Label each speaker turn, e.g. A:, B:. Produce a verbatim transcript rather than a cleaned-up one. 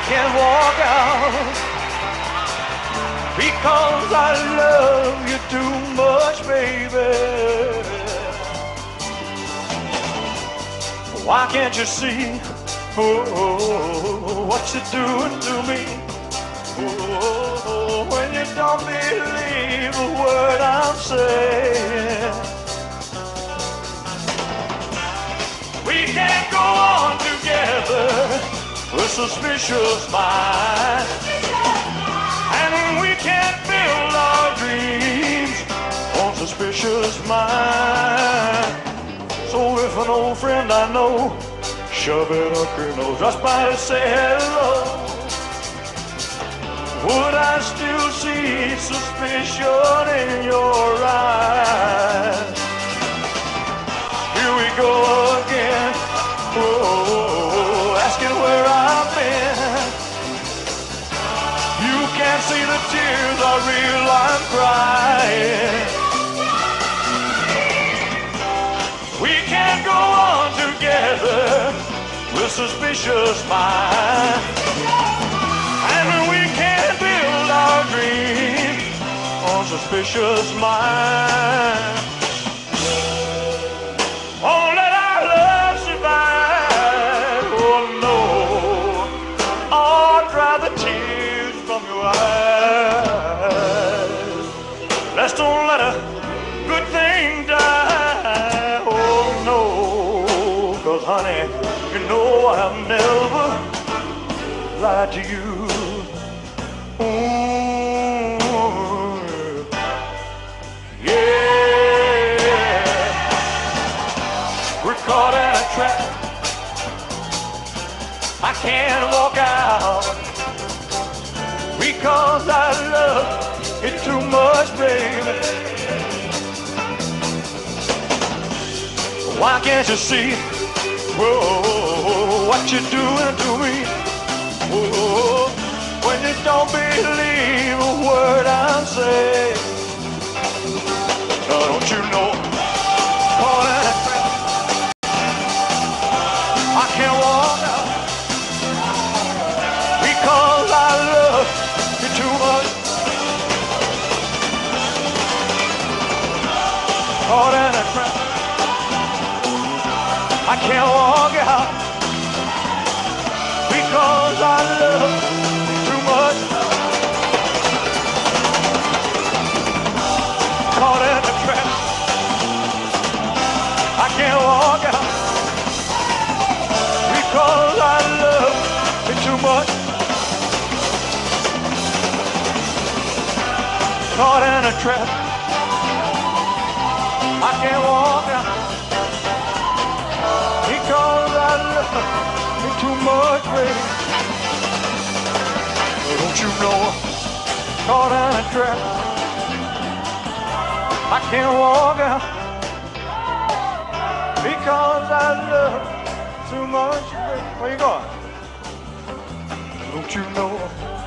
A: can't walk out because I love you too much, baby. Why can't you see oh, what you're doing to me? Oh, when you don't believe a word I'm saying. We can't go on together with suspicious minds, and we can't build our dreams on suspicious minds. So if an old friend I know shove it up your nose just by to say hello, would I still see suspicion in your eyes? Here we go again, oh, asking where I've been. You can't see the tears I real I'm crying. We can't go on together with suspicious minds, and we can't build our dreams on suspicious minds. Oh, let our love survive. Oh no, oh, dry the tears from your eyes. Let's don't let a good thing die. Oh no, 'cause honey, you know I've never lied to you. Ooh, yeah, we're caught in a trap. I can't walk out because I love it too much, baby. Why can't you see whoa, what you're doing to me? Whoa, when you don't believe a word I say. Oh, don't you know? Caught in a trap. I can't walk out because I love you too much. Caught in a trap. I can't walk out because I love you too much. Caught in a trap. I can't walk out because I love you too much. Caught in a trap. I can't walk out because I love you too much, baby. Don't you know I'm caught in a trap? I can't walk out because I love you too much, baby. Where you going? Don't you know